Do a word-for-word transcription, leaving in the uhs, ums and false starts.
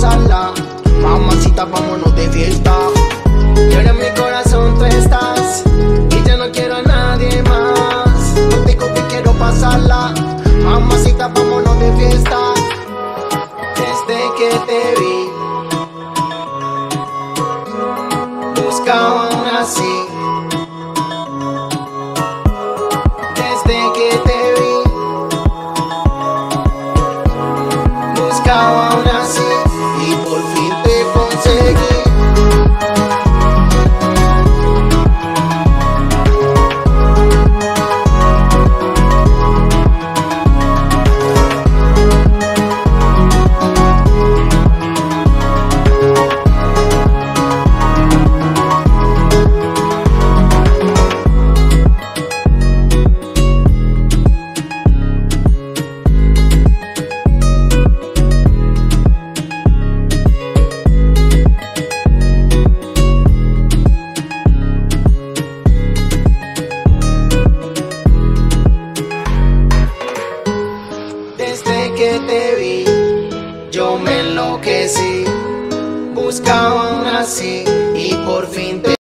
pasarla. Mamacita, vámonos de fiesta. Y ahora en mi corazón tú estás, y ya no quiero a nadie más. Contigo que quiero pasarla. Mamacita, vámonos de fiesta. Desde que te vi, buscaba una así. Desde que te vi, buscaba una así. Y por fin te conseguí. Desde que te vi, yo me enloquecí. Buscaba una así y por fin te